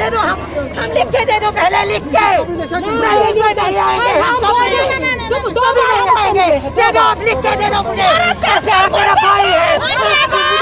दे दो, हम लिख के दे दो, पहले लिख के। नहीं आएंगे हम, तो भी नहीं आएंगे। दे दो, आप लिख के दे दो मुझे, ऐसे आप मेरा भाई है।